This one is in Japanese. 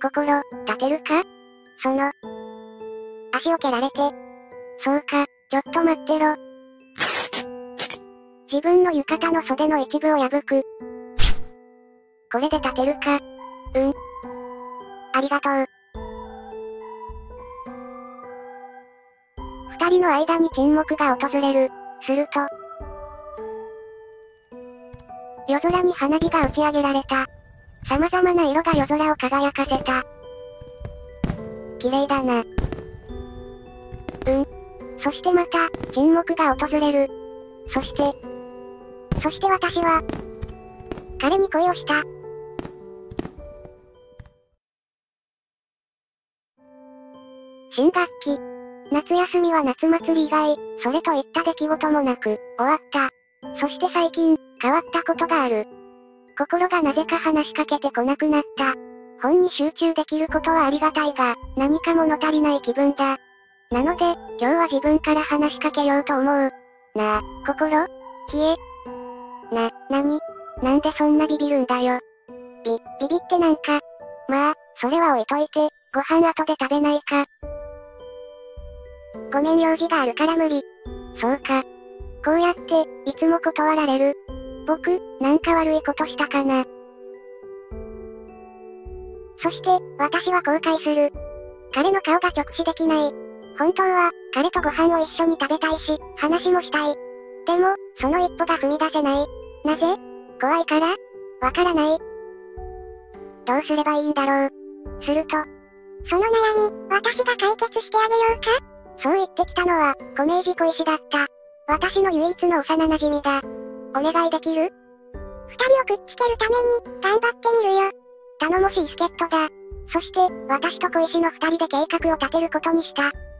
心、立てるか？ 足を蹴られて。 そうか、ちょっと待ってろ。自分の浴衣の袖の一部を破く。これで立てるか？ ありがとう。 二人の間に沈黙が訪れる。すると、夜空に花火が打ち上げられた。様々な色が夜空を輝かせた。綺麗だな。そしてまた、沈黙が訪れる。そして私は、彼に恋をした。 新学期。夏休みは夏祭り以外、それといった出来事もなく、終わった。そして最近、変わったことがある。心がなぜか話しかけてこなくなった。本に集中できることはありがたいが、何か物足りない気分だ。なので、今日は自分から話しかけようと思う。なあ、心？ 何？ なんでそんなビビるんだよ。 ビビってなんか。 まあ、それは置いといて、ご飯後で食べないか。 ごめん用事があるから無理。 そうか。こうやって、いつも断られる。僕、なんか悪いことしたかな。 そして、私は後悔する。彼の顔が直視できない。本当は、彼とご飯を一緒に食べたいし、話もしたい。でも、その一歩が踏み出せない。なぜ？怖いから？わからない。どうすればいいんだろう。すると、その悩み、私が解決してあげようか？ そう言ってきたのは、小明寺小石だった。私の唯一の幼馴染だ。お願いできる？ 二人をくっつけるために、頑張ってみるよ。 頼もしい助っ人だ。そして、私と小石の二人で計画を立てることにした。